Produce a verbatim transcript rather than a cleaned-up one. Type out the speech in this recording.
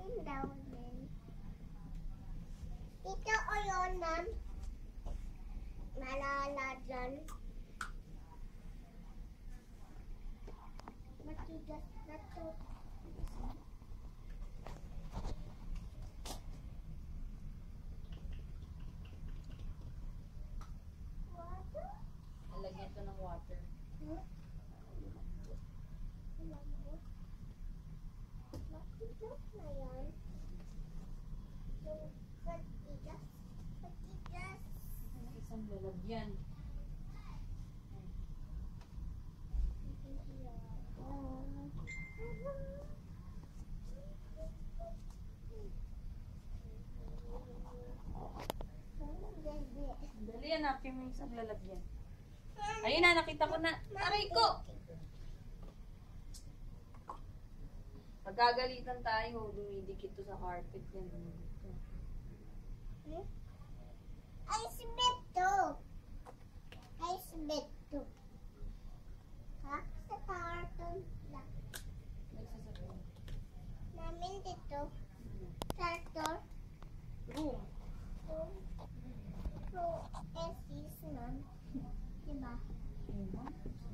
Ayun daw din. Ito o yun, ma'am. Malala dyan. Matigas na to. Water? Nalagyan ito ng water. Hmm? Matigas na yan. Yung matigas. Matigas. Isang lalagyan. Dali, hanapin mo yung isang lalagyan. Ayun na, nakita ko na. Aray ko! Pagkagalitan tayo, dumidikit to sa carpet yan. Hmm? Ice bed to. Ice bed to. Ha? Sa carton lang. Nagsasabi. Namin dito. Tractor. Room. Room. Room. S is ma'am. Diba? Ayun,